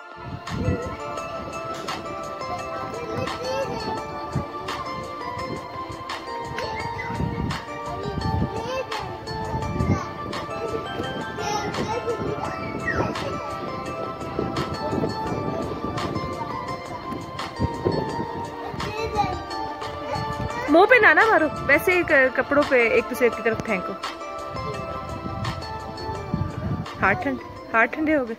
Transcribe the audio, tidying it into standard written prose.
मुंह पे ना मारो, वैसे ही कपड़ों पे एक दूसरे की तरफ फेंको। हाथ ठंडे हो गए।